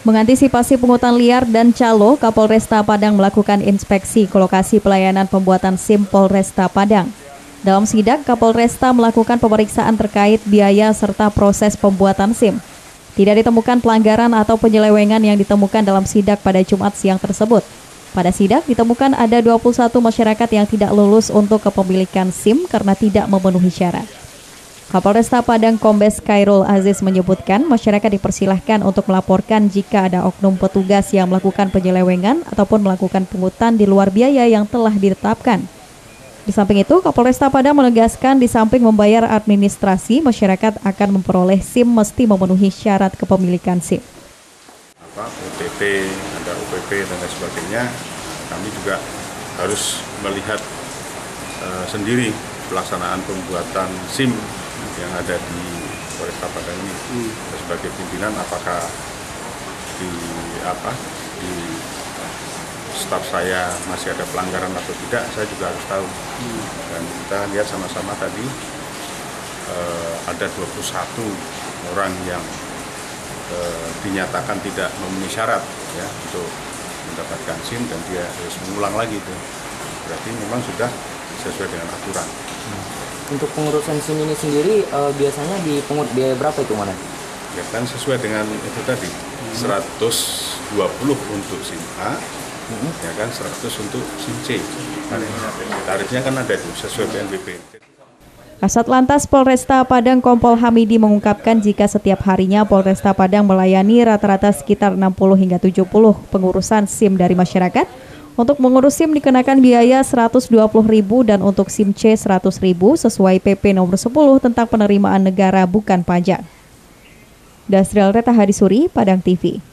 Mengantisipasi pungutan liar dan calo, Kapolresta Padang melakukan inspeksi ke lokasi pelayanan pembuatan SIM Polresta Padang. Dalam sidak, Kapolresta melakukan pemeriksaan terkait biaya serta proses pembuatan SIM. Tidak ditemukan pelanggaran atau penyelewengan yang ditemukan dalam sidak pada Jumat siang tersebut. Pada sidak ditemukan ada 21 masyarakat yang tidak lulus untuk kepemilikan SIM karena tidak memenuhi syarat. Kapolresta Padang Kombes Khairul Aziz menyebutkan masyarakat dipersilahkan untuk melaporkan jika ada oknum petugas yang melakukan penyelewengan ataupun melakukan pungutan di luar biaya yang telah ditetapkan. Di samping itu, Kapolresta Padang menegaskan di samping membayar administrasi, masyarakat akan memperoleh SIM mesti memenuhi syarat kepemilikan SIM. OTP, ada OPP dan lain sebagainya, kami juga harus melihat sendiri pelaksanaan pembuatan SIM yang ada di Polresta Padang ini. Sebagai pimpinan, apakah di staf saya masih ada pelanggaran atau tidak, saya juga harus tahu. Dan kita lihat sama-sama tadi ada 21 orang yang dinyatakan tidak memenuhi syarat ya untuk mendapatkan SIM dan dia harus mengulang lagi itu. Berarti memang sudah sesuai dengan aturan. Untuk pengurusan SIM ini sendiri biasanya dipungut biaya berapa itu, Mana? Ya kan sesuai dengan itu tadi, 120 untuk SIM A, ya kan 100 untuk SIM C. Tarifnya kan ada itu sesuai PNBP. Kasat Lantas Polresta Padang Kompol Hamidi mengungkapkan jika setiap harinya Polresta Padang melayani rata-rata sekitar 60 hingga 70 pengurusan SIM dari masyarakat. Untuk mengurus SIM dikenakan biaya Rp120.000 dan untuk SIM C Rp100.000 sesuai PP nomor 10 tentang penerimaan negara bukan pajak. Dasriel Reta Hadisuri, Padang TV.